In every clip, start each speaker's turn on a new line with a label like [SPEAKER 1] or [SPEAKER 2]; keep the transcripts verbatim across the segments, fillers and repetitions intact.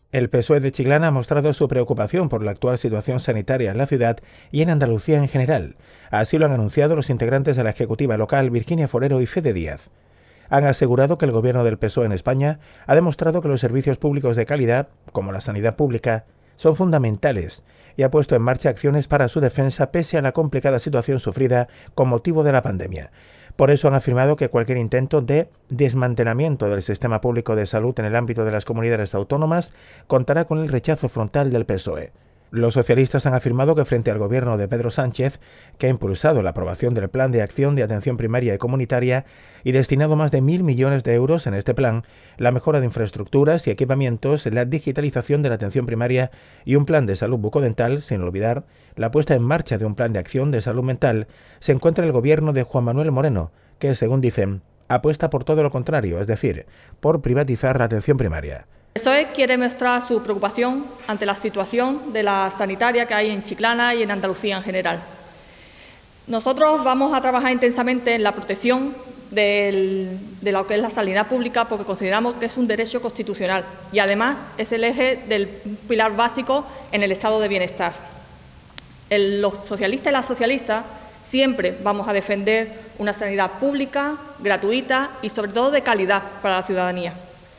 [SPEAKER 1] El P S O E de Chiclana ha mostrado su preocupación por la actual situación sanitaria en la ciudad y en Andalucía en general. Así lo han anunciado los integrantes de la Ejecutiva local Virginia Forero y Fede Díaz. Han asegurado que el gobierno del P S O E en España ha demostrado que los servicios públicos de calidad, como la sanidad pública, son fundamentales y ha puesto en marcha acciones para su defensa pese a la complicada situación sufrida con motivo de la pandemia. Por eso han afirmado que cualquier intento de desmantelamiento del sistema público de salud en el ámbito de las comunidades autónomas contará con el rechazo frontal del P S O E. Los socialistas han afirmado que frente al gobierno de Pedro Sánchez, que ha impulsado la aprobación del Plan de Acción de Atención Primaria y Comunitaria y destinado más de mil millones de euros en este plan, la mejora de infraestructuras y equipamientos, la digitalización de la atención primaria y un plan de salud bucodental, sin olvidar la puesta en marcha de un plan de acción de salud mental, se encuentra el gobierno de Juan Manuel Moreno, que, según dicen, apuesta por todo lo contrario, es decir, por privatizar la atención primaria.
[SPEAKER 2] El P S O E quiere mostrar su preocupación ante la situación de la sanitaria que hay en Chiclana y en Andalucía en general. Nosotros vamos a trabajar intensamente en la protección del, de lo que es la sanidad pública porque consideramos que es un derecho constitucional y además es el eje del pilar básico en el estado de bienestar. El, los socialistas y las socialistas siempre vamos a defender una sanidad pública, gratuita y sobre todo de calidad para la ciudadanía.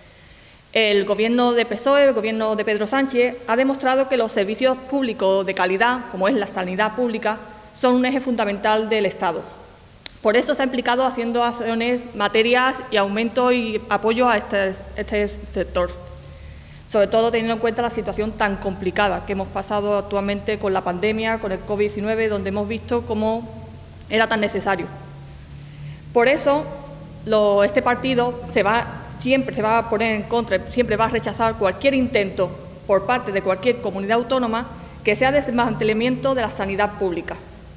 [SPEAKER 2] El gobierno de P S O E, el gobierno de Pedro Sánchez, ha demostrado que los servicios públicos de calidad, como es la sanidad pública, son un eje fundamental del Estado. Por eso se ha implicado haciendo acciones, materias y aumento y apoyo a este, este sector, sobre todo teniendo en cuenta la situación tan complicada que hemos pasado actualmente con la pandemia, con el COVID diecinueve, donde hemos visto cómo era tan necesario. Por eso, lo, este partido se va siempre se va a poner en contra, siempre va a rechazar cualquier intento por parte de cualquier comunidad autónoma que sea desmantelamiento de la sanidad pública.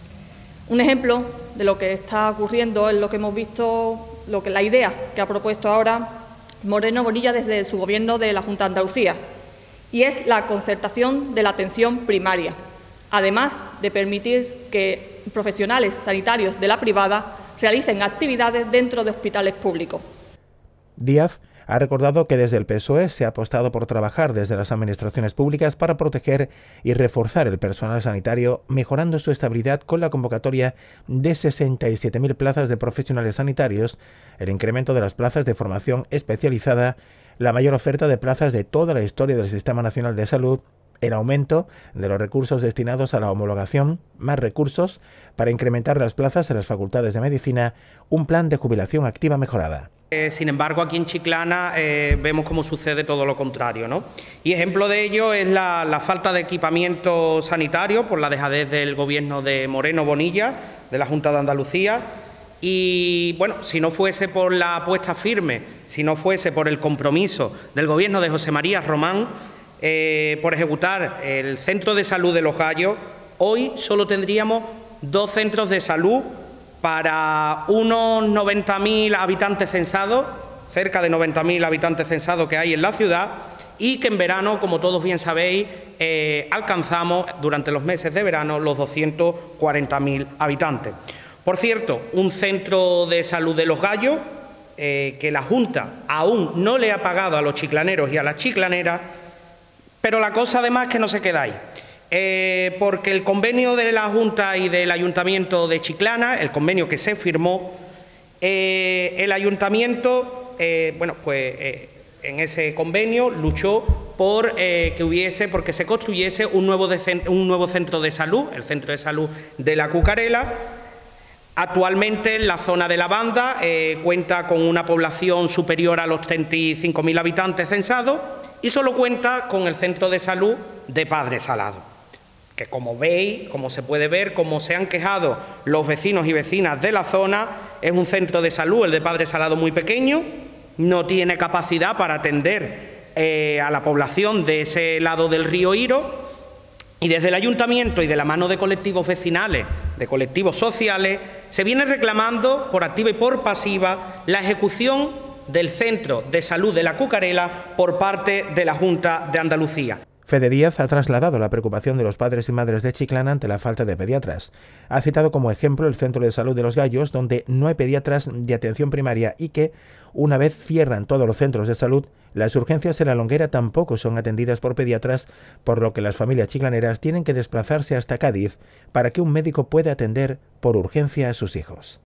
[SPEAKER 2] Un ejemplo de lo que está ocurriendo es lo que hemos visto, lo que la idea que ha propuesto ahora Moreno Bonilla desde su gobierno de la Junta de Andalucía, y es la concertación de la atención primaria, además de permitir que profesionales sanitarios de la privada realicen actividades dentro de hospitales públicos.
[SPEAKER 1] Díaz ha recordado que desde el P S O E se ha apostado por trabajar desde las administraciones públicas para proteger y reforzar el personal sanitario, mejorando su estabilidad con la convocatoria de sesenta y siete mil plazas de profesionales sanitarios, el incremento de las plazas de formación especializada, la mayor oferta de plazas de toda la historia del Sistema Nacional de Salud, el aumento de los recursos destinados a la homologación, más recursos para incrementar las plazas en las facultades de medicina, un plan de jubilación activa mejorada.
[SPEAKER 3] Eh, sin embargo, aquí en Chiclana eh, vemos cómo sucede todo lo contrario, ¿no? Y ejemplo de ello es la, la falta de equipamiento sanitario por la dejadez del gobierno de Moreno Bonilla, de la Junta de Andalucía. Y bueno, si no fuese por la apuesta firme, si no fuese por el compromiso del gobierno de José María Román eh, por ejecutar el Centro de Salud de Los Gallos, hoy solo tendríamos dos centros de salud para unos noventa mil habitantes censados, cerca de noventa mil habitantes censados que hay en la ciudad, y que en verano, como todos bien sabéis, eh, alcanzamos durante los meses de verano los doscientos cuarenta mil habitantes. Por cierto, un centro de salud de Los Gallos eh, que la Junta aún no le ha pagado a los chiclaneros y a las chiclaneras, pero la cosa además es que no se queda ahí. Eh, porque el convenio de la Junta y del Ayuntamiento de Chiclana, el convenio que se firmó, eh, el Ayuntamiento, eh, bueno, pues eh, en ese convenio luchó por eh, que hubiese, porque se construyese un nuevo, de, un nuevo centro de salud, el Centro de Salud de la Cucarela. Actualmente en la zona de la Banda eh, cuenta con una población superior a los treinta y cinco mil habitantes censados y solo cuenta con el Centro de Salud de Padre Salado, que como veis, como se puede ver, como se han quejado los vecinos y vecinas de la zona, es un centro de salud, el de Padre Salado, muy pequeño, no tiene capacidad para atender eh, a la población de ese lado del río Iro, y desde el Ayuntamiento y de la mano de colectivos vecinales, de colectivos sociales, se viene reclamando por activa y por pasiva la ejecución del Centro de Salud de la Cucarela por parte de la Junta de Andalucía.
[SPEAKER 1] Fede Díaz ha trasladado la preocupación de los padres y madres de Chiclana ante la falta de pediatras. Ha citado como ejemplo el Centro de Salud de Los Gallos, donde no hay pediatras de atención primaria y que, una vez cierran todos los centros de salud, las urgencias en La Longuera tampoco son atendidas por pediatras, por lo que las familias chiclaneras tienen que desplazarse hasta Cádiz para que un médico pueda atender por urgencia a sus hijos.